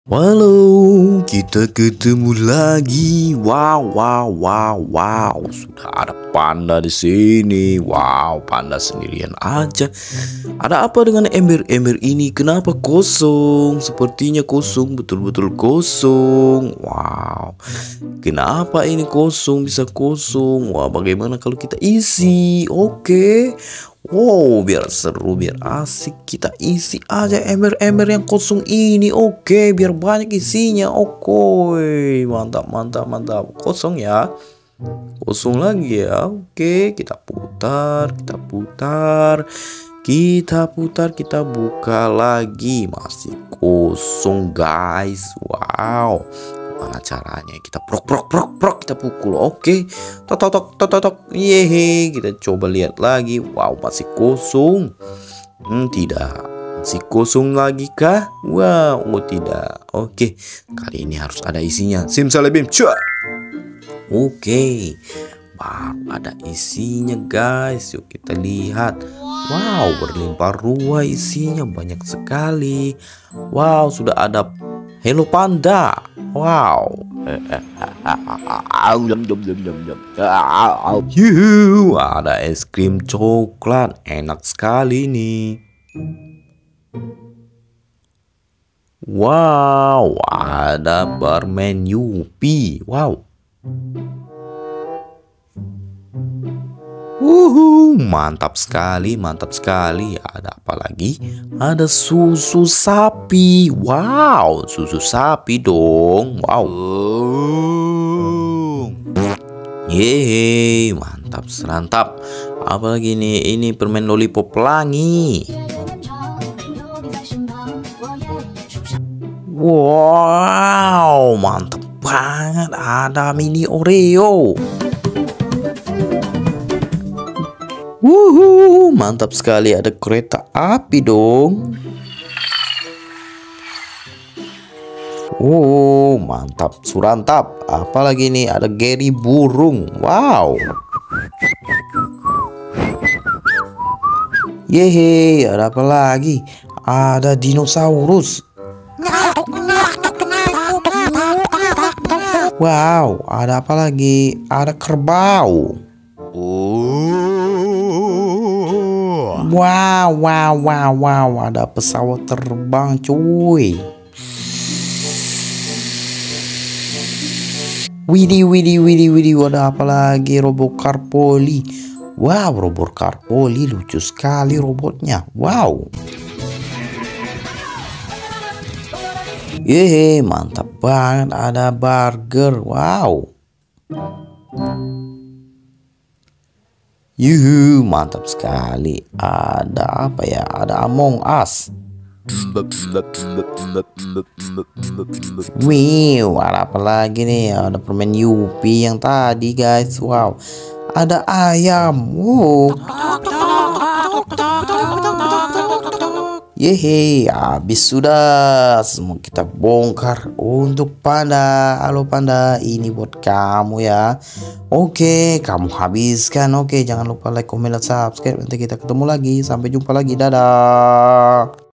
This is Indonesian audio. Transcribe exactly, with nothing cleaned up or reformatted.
Halo, kita ketemu lagi. Wow, wow, wow, wow. Sudah ada panda di sini. Wow, panda sendirian aja. Ada apa dengan ember-ember ini? Kenapa kosong? Sepertinya kosong, betul-betul kosong. Wow. Kenapa ini kosong bisa kosong? Wah, bagaimana kalau kita isi? Oke. Wow, biar seru, biar asik, kita isi aja ember-ember yang kosong ini. Oke, biar banyak isinya. Oke, mantap, mantap, mantap. Kosong ya, kosong lagi ya. Oke, kita putar, kita putar, kita putar, kita buka lagi. Masih kosong, guys. Wow. Mana caranya? Kita prok prok prok prok, kita pukul. Oke, tok tok tok tok tok tok. Yehe, kita coba lihat lagi. Wow, masih kosong. Hmm, tidak, masih kosong lagi kah? Wow, oh tidak. Oke, kali ini harus ada isinya. Simsalabim, cuak. Oke, baru ada isinya, guys. Yuk kita lihat. Wow, berlimpah ruah isinya, banyak sekali. Wow, sudah ada Hello Panda. Wow. Yuhu, ada es krim coklat. Enak sekali nih. Wow, ada permen Yupi. Wow. Wuhu, mantap sekali, mantap sekali. Ada apa lagi? Ada susu sapi. Wow, susu sapi dong. Wow. Yeay, mantap serantap. Apalagi ini? Ini permen lollipop pelangi. Wow, mantap banget. Ada mini Oreo. Wuhu, mantap sekali, ada kereta api dong. Oh, mantap surantap. Apalagi ini? Ada Gary burung. Wow. Yehe, ada apa lagi? Ada dinosaurus. Wow, ada apa lagi? Ada kerbau. Wow, wow, wow, wow, ada pesawat terbang, cuy. Widih, widih, widih, widih, ada apa lagi? Robot Carpoli. Wow, robot Carpoli lucu sekali robotnya. Wow. Yeay, mantap banget, ada burger. Wow. Yuhu, mantap sekali. Ada apa ya? Ada Among Us. Wow, ada apa lagi nih? Ada permen Yupi yang tadi, guys. Wow. Ada ayam. Wow. Yeay, habis sudah. Semua kita bongkar untuk panda. Halo panda, ini buat kamu ya. Oke, kamu habiskan. Oke, jangan lupa like, comment, dan subscribe. Nanti kita ketemu lagi. Sampai jumpa lagi. Dadah.